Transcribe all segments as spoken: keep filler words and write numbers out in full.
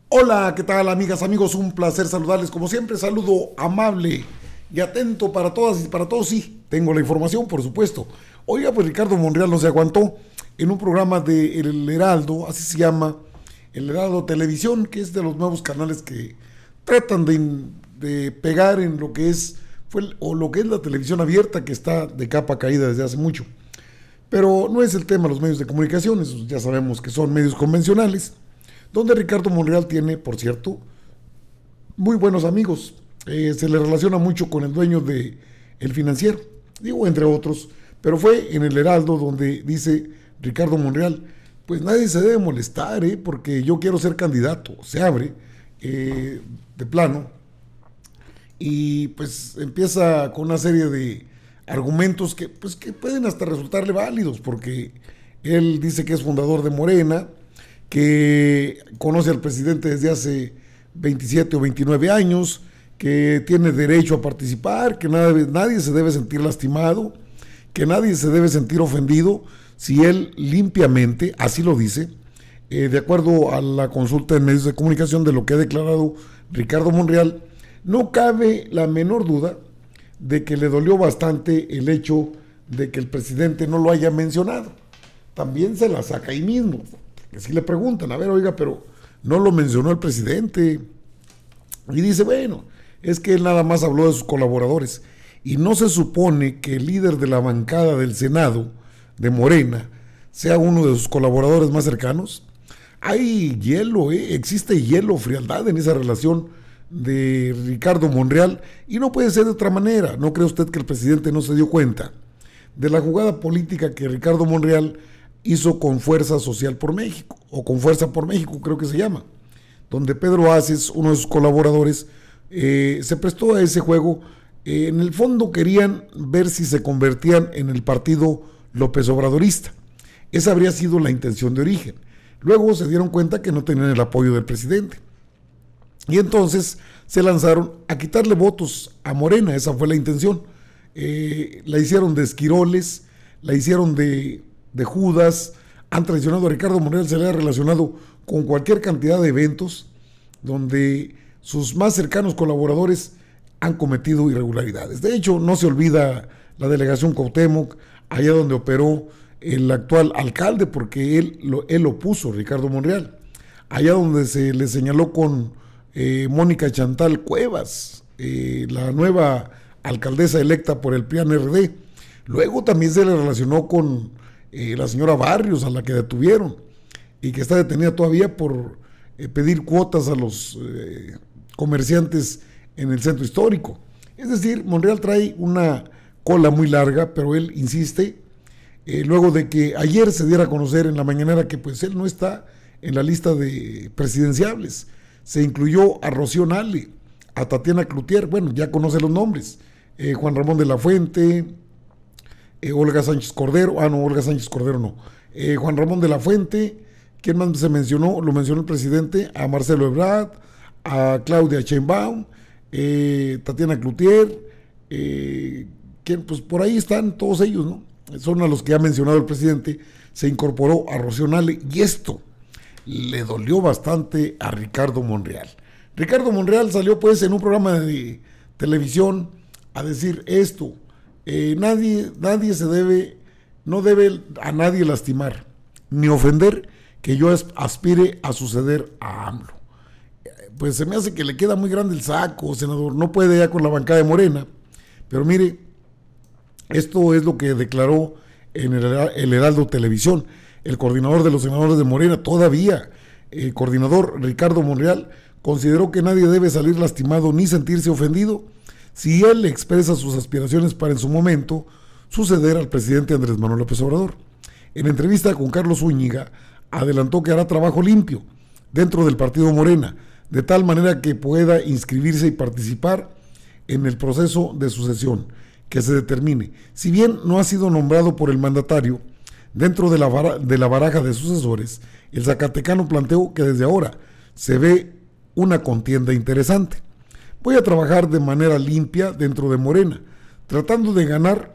Hola, ¿qué tal, amigas, amigos? Un placer saludarles como siempre. Saludo amable y atento para todas y para todos. Sí, tengo la información, por supuesto. Oiga, pues Ricardo Monreal no se aguantó en un programa de El Heraldo, así se llama, El Heraldo Televisión, que es de los nuevos canales que tratan de, de pegar en lo que es fue el, o lo que es la televisión abierta, que está de capa caída desde hace mucho. Pero no es el tema los medios de comunicación, esos ya sabemos que son medios convencionales, donde Ricardo Monreal tiene, por cierto, muy buenos amigos. Eh, se le relaciona mucho con el dueño de El Financiero, digo, entre otros, pero fue en El Heraldo donde dice Ricardo Monreal, pues nadie se debe molestar, ¿eh? Porque yo quiero ser candidato. Se abre eh, de plano y pues empieza con una serie de argumentos que, pues, que pueden hasta resultarle válidos, porque él dice que es fundador de Morena, que conoce al presidente desde hace veintisiete o veintinueve años, que tiene derecho a participar, que nadie, nadie se debe sentir lastimado, que nadie se debe sentir ofendido si él limpiamente, así lo dice, eh, de acuerdo a la consulta en medios de comunicación de lo que ha declarado Ricardo Monreal, no cabe la menor duda de que le dolió bastante el hecho de que el presidente no lo haya mencionado. También se la saca ahí mismo, que si le preguntan, a ver, oiga, pero no lo mencionó el presidente. Y dice, bueno, es que él nada más habló de sus colaboradores. Y no se supone que el líder de la bancada del Senado, de Morena, sea uno de sus colaboradores más cercanos. Hay hielo, ¿eh? Existe hielo, frialdad en esa relación de Ricardo Monreal, y no puede ser de otra manera. ¿No cree usted que el presidente no se dio cuenta de la jugada política que Ricardo Monreal hizo con Fuerza Social por México, o con Fuerza por México, creo que se llama, donde Pedro Aces, uno de sus colaboradores, eh, se prestó a ese juego? Eh, en el fondo querían ver si se convertían en el partido López Obradorista. Esa habría sido la intención de origen. Luego se dieron cuenta que no tenían el apoyo del presidente. Y entonces se lanzaron a quitarle votos a Morena. Esa fue la intención. Eh, la hicieron de esquiroles, la hicieron de, de Judas. Han traicionado a Ricardo Monreal, se le ha relacionado con cualquier cantidad de eventos donde sus más cercanos colaboradores han cometido irregularidades. De hecho, no se olvida la delegación Cuauhtémoc, allá donde operó el actual alcalde, porque él lo, él lo puso, Ricardo Monreal. Allá donde se le señaló con eh, Mónica Chantal Cuevas, eh, la nueva alcaldesa electa por el P R I A N R D. Luego también se le relacionó con eh, la señora Barrios, a la que detuvieron, y que está detenida todavía por eh, pedir cuotas a los eh, comerciantes en el centro histórico. Es decir, Monreal trae una cola muy larga, pero él insiste, eh, luego de que ayer se diera a conocer en la mañanera que pues él no está en la lista de presidenciables. Se incluyó a Rocío Nale, a Tatiana Cloutier, bueno, ya conoce los nombres, eh, Juan Ramón de la Fuente, eh, Olga Sánchez Cordero, ah no, Olga Sánchez Cordero no, eh, Juan Ramón de la Fuente, ¿quién más se mencionó? Lo mencionó el presidente, a Marcelo Ebrard, a Claudia Sheinbaum, eh, Tatiana Cloutier, eh, que pues por ahí están todos ellos, ¿no? Son a los que ha mencionado el presidente. Se incorporó a Rocío Nale, y esto le dolió bastante a Ricardo Monreal. Ricardo Monreal salió pues en un programa de televisión a decir esto, eh, nadie, nadie se debe, no debe a nadie lastimar, ni ofender que yo aspire a suceder a AMLO. Pues se me hace que le queda muy grande el saco, senador, no puede ya con la bancada de Morena, pero mire, esto es lo que declaró en el, el Heraldo Televisión, el coordinador de los senadores de Morena, todavía, el coordinador Ricardo Monreal, consideró que nadie debe salir lastimado ni sentirse ofendido si él expresa sus aspiraciones para en su momento suceder al presidente Andrés Manuel López Obrador. En entrevista con Carlos Zúñiga, adelantó que hará trabajo limpio dentro del partido Morena, de tal manera que pueda inscribirse y participar en el proceso de sucesión que se determine. Si bien no ha sido nombrado por el mandatario, dentro de la, bara, de la baraja de sucesores, el zacatecano planteó que desde ahora se ve una contienda interesante. Voy a trabajar de manera limpia dentro de Morena, tratando de ganar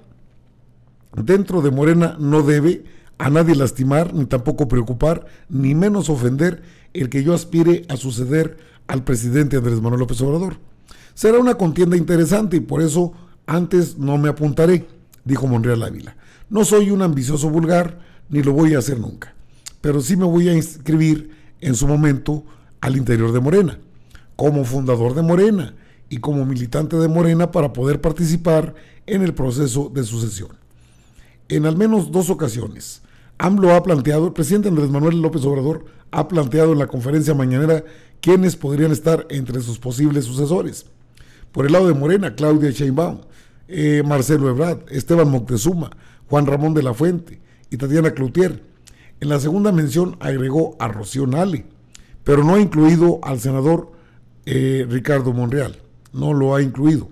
dentro de Morena. No debe a nadie lastimar, ni tampoco preocupar, ni menos ofender el que yo aspire a suceder al presidente Andrés Manuel López Obrador. Será una contienda interesante y por eso antes no me apuntaré, dijo Monreal Ávila. No soy un ambicioso vulgar, ni lo voy a hacer nunca, pero sí me voy a inscribir en su momento al interior de Morena, como fundador de Morena y como militante de Morena para poder participar en el proceso de sucesión. En al menos dos ocasiones, AMLO ha planteado, el presidente Andrés Manuel López Obrador ha planteado en la conferencia mañanera quiénes podrían estar entre sus posibles sucesores. Por el lado de Morena, Claudia Sheinbaum, eh, Marcelo Ebrard, Esteban Moctezuma, Juan Ramón de la Fuente y Tatiana Cloutier. En la segunda mención agregó a Rocío Nale, pero no ha incluido al senador eh, Ricardo Monreal, no lo ha incluido.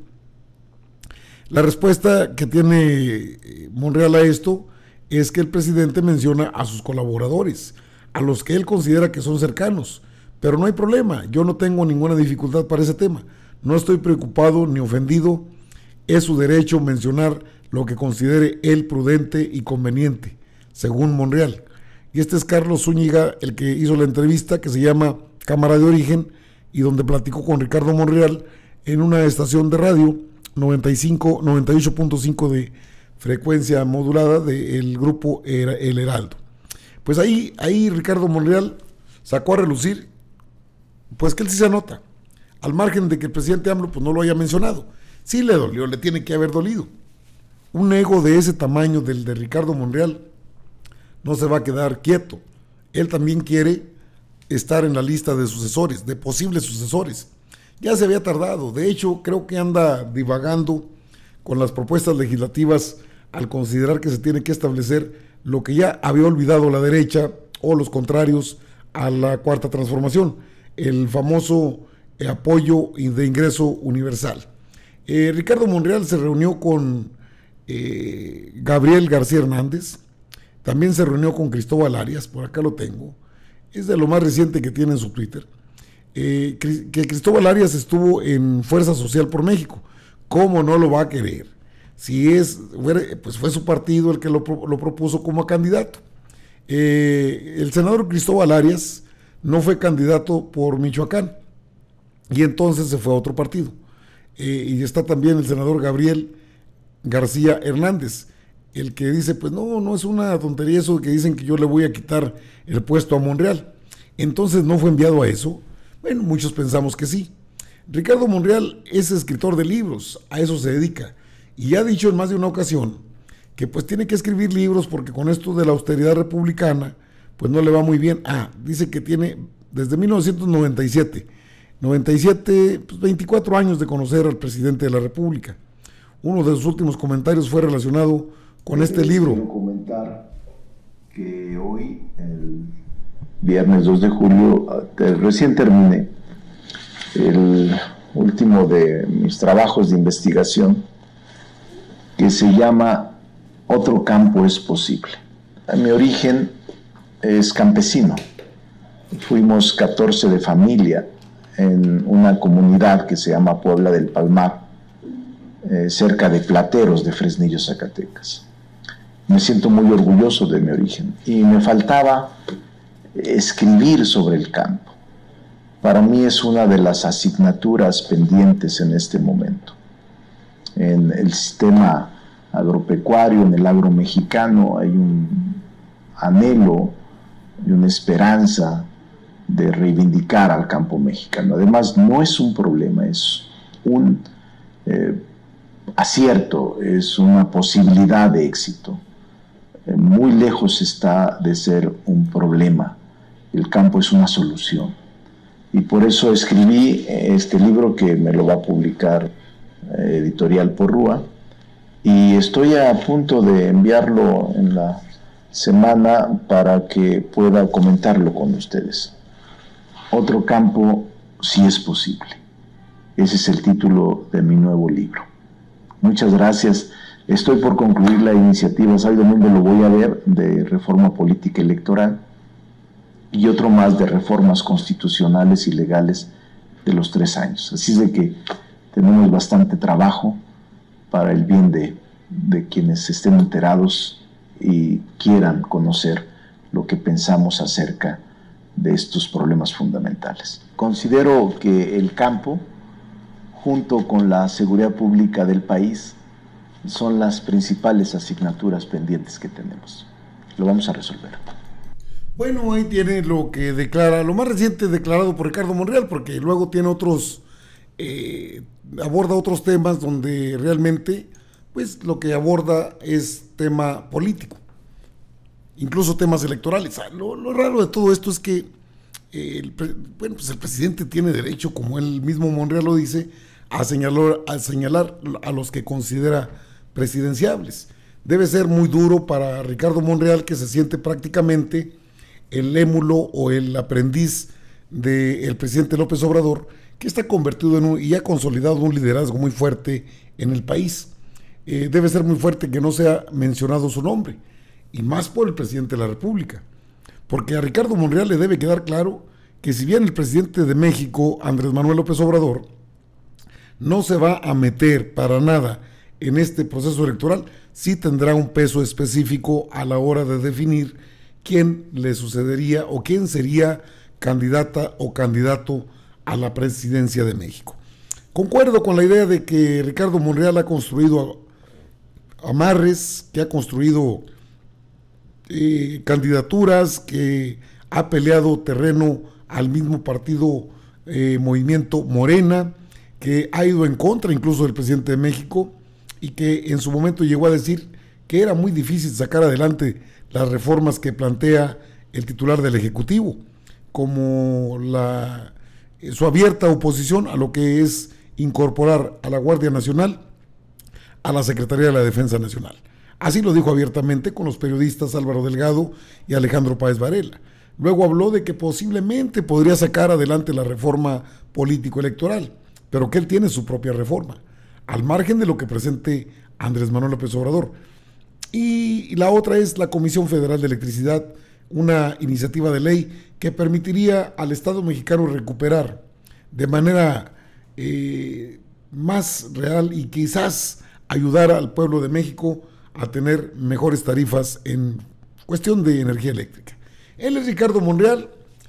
La respuesta que tiene Monreal a esto es que el presidente menciona a sus colaboradores, a los que él considera que son cercanos, pero no hay problema, yo no tengo ninguna dificultad para ese tema, no estoy preocupado ni ofendido, es su derecho mencionar lo que considere él prudente y conveniente, según Monreal. Y este es Carlos Zúñiga, el que hizo la entrevista, que se llama Cámara de Origen, y donde platicó con Ricardo Monreal en una estación de radio noventa y cinco, noventa y ocho punto cinco de frecuencia modulada del grupo El Heraldo. Pues ahí, ahí Ricardo Monreal sacó a relucir, pues que él sí se anota, al margen de que el presidente AMLO pues no lo haya mencionado. Sí le dolió, le tiene que haber dolido. Un ego de ese tamaño del de Ricardo Monreal no se va a quedar quieto. Él también quiere estar en la lista de sucesores, de posibles sucesores. Ya se había tardado, de hecho creo que anda divagando con las propuestas legislativas al considerar que se tiene que establecer lo que ya había olvidado la derecha o los contrarios a la Cuarta Transformación, el famoso eh, apoyo de ingreso universal. Eh, Ricardo Monreal se reunió con eh, Gabriel García Hernández, también se reunió con Cristóbal Arias, por acá lo tengo, es de lo más reciente que tiene en su Twitter, eh, que Cristóbal Arias estuvo en Fuerza Social por México. ¿Cómo no lo va a querer? Si es, pues fue su partido el que lo, lo propuso como candidato. Eh, el senador Cristóbal Arias no fue candidato por Michoacán y entonces se fue a otro partido. Eh, y está también el senador Gabriel García Hernández, el que dice, pues no, no es una tontería eso que dicen que yo le voy a quitar el puesto a Monreal. Entonces no fue enviado a eso. Bueno, muchos pensamos que sí. Ricardo Monreal es escritor de libros, a eso se dedica, y ha dicho en más de una ocasión que pues tiene que escribir libros porque con esto de la austeridad republicana pues no le va muy bien. Ah, dice que tiene desde mil novecientos noventa y siete, noventa y siete, pues veinticuatro años de conocer al presidente de la República. Uno de sus últimos comentarios fue relacionado con este Les libro. Quiero comentar que hoy, el viernes dos de julio, recién terminé el último de mis trabajos de investigación, que se llama Otro campo es posible. Mi origen es campesino. Fuimos catorce de familia en una comunidad que se llama Puebla del Palmar, eh, cerca de Plateros de Fresnillo, Zacatecas. Me siento muy orgulloso de mi origen y me faltaba escribir sobre el campo. Para mí es una de las asignaturas pendientes en este momento. En el sistema agropecuario, en el agro mexicano, hay un anhelo y una esperanza de reivindicar al campo mexicano. Además, no es un problema, es un eh, acierto, es una posibilidad de éxito. Eh, muy lejos está de ser un problema. El campo es una solución. Y por eso escribí este libro que me lo va a publicar eh, Editorial Porrúa, y estoy a punto de enviarlo en la semana para que pueda comentarlo con ustedes. Otro campo, si es posible. Ese es el título de mi nuevo libro. Muchas gracias. Estoy por concluir la iniciativa, ¿sabe dónde lo voy a ver?, de reforma política electoral, y otro más de reformas constitucionales y legales de los tres años. Así es de que tenemos bastante trabajo para el bien de, de quienes estén enterados y quieran conocer lo que pensamos acerca de estos problemas fundamentales. Considero que el campo, junto con la seguridad pública del país, son las principales asignaturas pendientes que tenemos. Lo vamos a resolver. Bueno, ahí tiene lo que declara, lo más reciente declarado por Ricardo Monreal, porque luego tiene otros, eh, aborda otros temas donde realmente, pues lo que aborda es tema político, incluso temas electorales. Lo, lo raro de todo esto es que, eh, el, bueno, pues el presidente tiene derecho, como él mismo Monreal lo dice, a señalar, a señalar a los que considera presidenciables. Debe ser muy duro para Ricardo Monreal, que se siente prácticamente el émulo o el aprendiz del presidente López Obrador, que está convertido en un, y ha consolidado un liderazgo muy fuerte en el país. Eh, debe ser muy fuerte que no sea mencionado su nombre, y más por el presidente de la República, porque a Ricardo Monreal le debe quedar claro que si bien el presidente de México, Andrés Manuel López Obrador, no se va a meter para nada en este proceso electoral, sí tendrá un peso específico a la hora de definir quién le sucedería o quién sería candidata o candidato a la presidencia de México. Concuerdo con la idea de que Ricardo Monreal ha construido amarres, que ha construido eh, candidaturas, que ha peleado terreno al mismo partido eh, Movimiento Morena, que ha ido en contra incluso del presidente de México, y que en su momento llegó a decir que era muy difícil sacar adelante las reformas que plantea el titular del Ejecutivo, como la, su abierta oposición a lo que es incorporar a la Guardia Nacional a la Secretaría de la Defensa Nacional. Así lo dijo abiertamente con los periodistas Álvaro Delgado y Alejandro Páez Varela. Luego habló de que posiblemente podría sacar adelante la reforma político-electoral, pero que él tiene su propia reforma, al margen de lo que presente Andrés Manuel López Obrador. Y la otra es la Comisión Federal de Electricidad, una iniciativa de ley que permitiría al Estado mexicano recuperar de manera eh, más real y quizás ayudar al pueblo de México a tener mejores tarifas en cuestión de energía eléctrica. Él es Ricardo Monreal,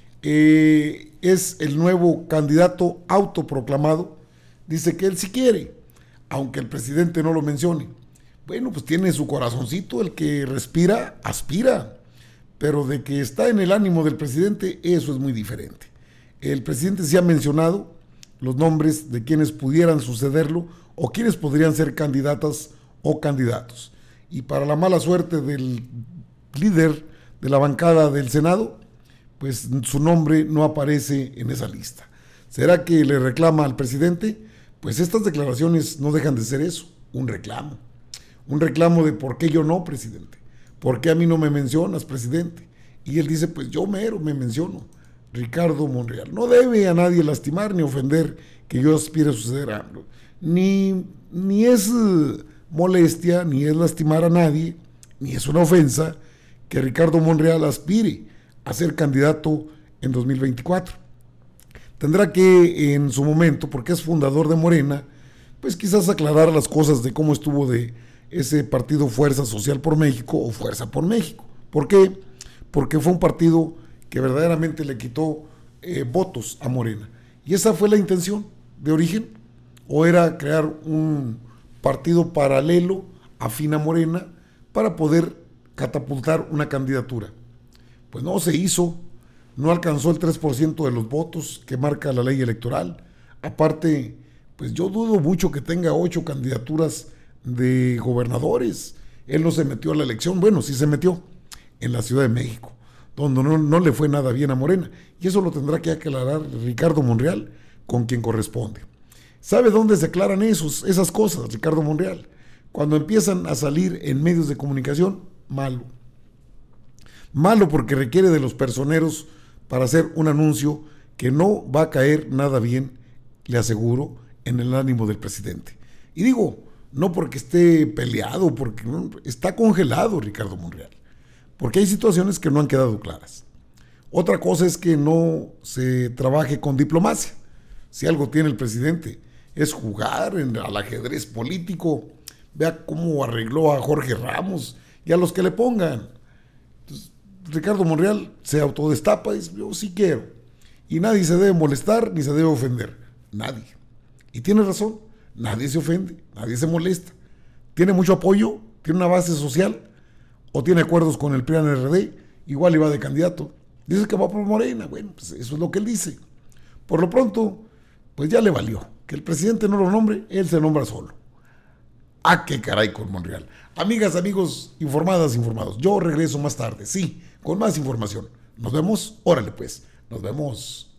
eh, es el nuevo candidato autoproclamado, dice que él sí quiere, aunque el presidente no lo mencione. Bueno, pues tiene su corazoncito, el que respira, aspira, pero de que está en el ánimo del presidente, eso es muy diferente. El presidente sí ha mencionado los nombres de quienes pudieran sucederlo o quienes podrían ser candidatas o candidatos. Y para la mala suerte del líder de la bancada del Senado, pues su nombre no aparece en esa lista. ¿Será que le reclama al presidente? Pues estas declaraciones no dejan de ser eso, un reclamo. Un reclamo de por qué yo no, presidente. ¿Por qué a mí no me mencionas, presidente? Y él dice, pues yo mero me menciono, Ricardo Monreal. No debe a nadie lastimar ni ofender que yo aspire a suceder a AMLO. Ni, ni es molestia, ni es lastimar a nadie, ni es una ofensa que Ricardo Monreal aspire a ser candidato en dos mil veinticuatro. Tendrá que en su momento, porque es fundador de Morena, pues quizás aclarar las cosas de cómo estuvo de ese partido Fuerza Social por México o Fuerza por México. ¿Por qué? Porque fue un partido que verdaderamente le quitó eh, votos a Morena. Y esa fue la intención de origen, o era crear un partido paralelo afín a Morena para poder catapultar una candidatura. Pues no se hizo, no alcanzó el tres por ciento de los votos que marca la ley electoral. Aparte, pues yo dudo mucho que tenga ocho candidaturas de gobernadores. Él no se metió a la elección, bueno, sí se metió en la Ciudad de México, donde no, no le fue nada bien a Morena, y eso lo tendrá que aclarar Ricardo Monreal con quien corresponde. ¿Sabe dónde se aclaran esos, esas cosas, Ricardo Monreal? Cuando empiezan a salir en medios de comunicación, malo. Malo porque requiere de los personeros para hacer un anuncio que no va a caer nada bien, le aseguro, en el ánimo del presidente. Y digo, no porque esté peleado, porque no, está congelado Ricardo Monreal, porque hay situaciones que no han quedado claras. Otra cosa es que no se trabaje con diplomacia. Si algo tiene el presidente es jugar en, al ajedrez político. Vea cómo arregló a Jorge Ramos y a los que le pongan. Entonces, Ricardo Monreal se autodestapa y dice, yo sí quiero. Y nadie se debe molestar ni se debe ofender. Nadie. Y tiene razón. Nadie se ofende, nadie se molesta. Tiene mucho apoyo, tiene una base social o tiene acuerdos con el P R I N R D. Igual iba de candidato. Dice que va por Morena. Bueno, pues eso es lo que él dice. Por lo pronto, pues ya le valió. Que el presidente no lo nombre, él se nombra solo. Ah, qué caray con Monreal. Amigas, amigos, informadas, informados. Yo regreso más tarde, sí, con más información. Nos vemos, órale pues, nos vemos.